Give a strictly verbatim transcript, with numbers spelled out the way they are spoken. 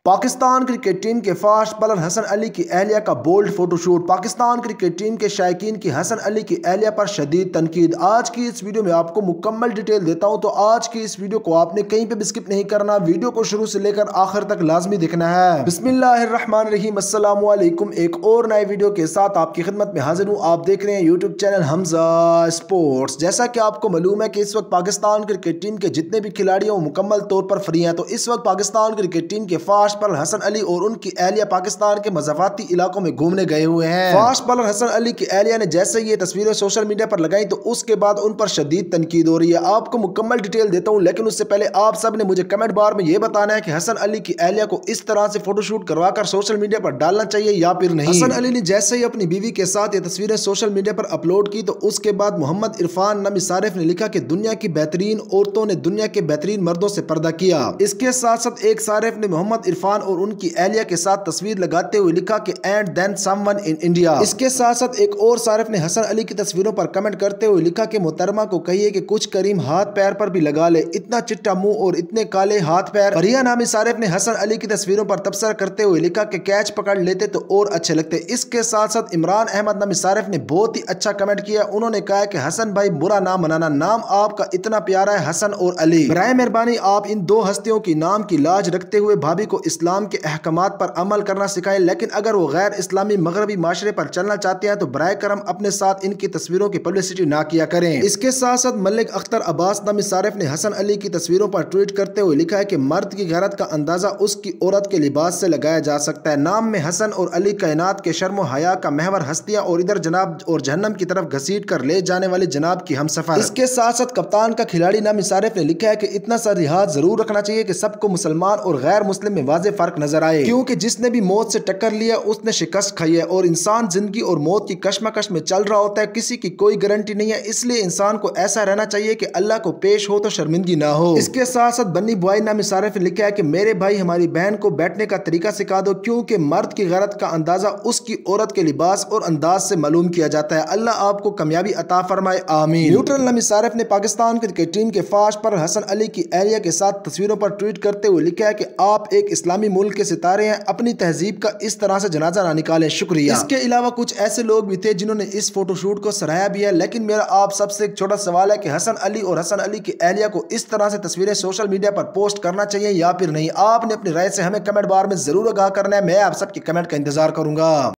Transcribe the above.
Pakistan cricket team کے fast bowler Hasan Ali کی اہلیہ کا bold photo shoot. Pakistan cricket team کے شائقین کی حسن علی کی اہلیہ پر شدید تنقید۔ آج کی اس ویڈیو میں آپ کو مکمل ڈیٹیل دیتا ہوں، تو آج کی اس ویڈیو کو آپ نے کہیں پہ بھی سکپ نہیں کرنا، ویڈیو کو شروع سے لے کر آخر تک لازمی دیکھنا ہے۔ بسم اللہ الرحمن الرحیم، السلام علیکم۔ ایک اور نئے ویڈیو کے ساتھ آپ کی خدمت میں حاضر ہوں۔ آپ دیکھ رہے ہیں یوٹیوب چینل حمزہ اسپورٹس۔ جیسا کہ آپ کو معلوم ہے کہ اس وقت پاکستان کرکٹ ٹیم کے جتنے بھی کھلاڑی ہیں وہ مکمل طور پر فری ہیں، تو اس وقت پاکستان کرکٹ ٹیم کے فاسٹ بالر حسن علی اور ان کی اہلیہ پاکستان کے مضافاتی علاقوں میں گھومنے گئے ہوئے ہیں۔ فاسٹ بالر حسن علی کی اہلیہ نے جیسے یہ تصویریں سوشل میڈیا پر لگائیں تو اس کے بعد ان پر شدید تنقید ہو رہی ہے۔ آپ کو مکمل ڈیٹیل دیتا ہوں، لیکن اس سے پہلے آپ سب نے مجھے کمنٹ بار میں یہ بتانا ہے کہ حسن علی کی اہلیہ کو اس طرح سے فوٹو شوٹ کروا کر سوشل میڈیا پر ڈالنا چاہیے یا پھر نہیں۔ حسن علی نے جیسے ہی اپنی بیوی کے ساتھ یہ تصویریں سوشل میڈیا پر اپلوڈ کی تو اس کے بعد محمد عرفان نامی صارف نے لکھا کہ دنیا کی بہترین عورتوں نے دنیا کے بہترین مردوں سے پردہ کیا۔ اس کے ساتھ ساتھ ایک صارف نے محمد عرفان اور ان کی اہلیہ کے ساتھ تصویر لگاتے ہوئے لکھا کہ and then someone in India. اس کے ساتھ ساتھ ایک اور صارف نے حسن علی کی تصویروں پر کمنٹ کرتے ہوئے لکھا کہ محترمہ کو کہیے کہ کچھ کریم ہاتھ پیر پر بھی لگا لے، اتنا چٹا منہ اور اتنے کالے ہاتھ پیر۔ پریا نامی صارف نے حسن علی کی تصویروں پر تبصرہ کرتے ہوئے لکھا کہ کیچ پکڑ لیتے تو اور اچھے لگتے۔ اس کے ساتھ ساتھ عمران احمد نامی صارف نے بہت ہی اچھا کمنٹ کیا۔ انہوں نے کہا کہ حسن بھائی برا نام منانا، نام آپ کا اتنا پیارا ہے حسن اور علی، برائے مہربانی آپ ان دو ہستیوں کی نام کی لاج رکھتے ہوئے بھابھی کو اسلام کے احکامات پر عمل کرنا سکھائیں، لیکن اگر وہ غیر اسلامی مغربی معاشرے پر چلنا چاہتے ہیں تو برائے کرم اپنے ساتھ ان کی تصویروں کی پبلسٹی نہ کیا کریں۔ اس کے ساتھ ساتھ ملک اختر عباس نامی صارف نے حسن علی کی تصویروں پر ٹویٹ کرتے ہوئے لکھا ہے کہ مرد کی غیرت کا اندازہ اس کی عورت کے لباس سے لگایا جا سکتا ہے۔ نام میں حسن اور علی کائنات کے شرم و حیا کا محور ہستیاں اور ادھر جناب اور جہنم کی طرف گھسیٹ کر لے جانے والے جناب کی ہم سفر۔ اس کے ساتھ ساتھ کپتان کا کھلاڑی نامی صارف نے لکھا ہے کہ اتنا سا لحاظ ضرور رکھنا چاہیے کہ سب کو مسلمان اور غیر مسلم میں واضح فرق نظر آئے، کیونکہ جس نے بھی موت سے ٹکر لیا اس نے شکست کھائی ہے، اور انسان زندگی اور موت کی کشمکش میں چل رہا ہوتا ہے، کسی کی کوئی گارنٹی نہیں ہے، اس لیے انسان کو ایسا رہنا چاہیے کہ اللہ کو پیش ہو تو شرمندگی نہ ہو۔ اس کے ساتھ ساتھ بنی بوائی نامی صارف نے لکھا ہے کہ میرے بھائی ہماری بہن کو بیٹھنے کا طریقہ سکھا دو، کیونکہ مرد کی غیرت کا اندازہ اس کی عورت کے لباس اور انداز سے معلوم کیا جاتا ہے۔ اللہ آپ کو کامیابی عطا فرمائے، آمین۔ نیوٹرل نامی صارف نے پاکستان کرکٹ ٹیم کے فاسٹ پر حسن علی کی اہلیہ کے ساتھ تصویروں پر ٹویٹ کرتے ہوئے لکھا ہے کہ آپ ایک اسلامی ملک کے ستارے ہیں، اپنی تہذیب کا اس طرح سے جنازہ نہ نکالیں، شکریہ۔ اس کے علاوہ کچھ ایسے لوگ بھی تھے جنہوں نے اس فوٹو شوٹ کو سراہا بھی ہے، لیکن میرا آپ سب سے ایک چھوٹا سوال ہے کہ حسن علی اور حسن علی کی اہلیہ کو اس طرح سے تصویریں سوشل میڈیا پر پوسٹ کرنا چاہیے یا پھر نہیں؟ آپ نے اپنی رائے سے ہمیں کمنٹ بار میں ضرور آگاہ کرنا ہے، میں آپ سب کی کمنٹ کا انتظار کروں گا۔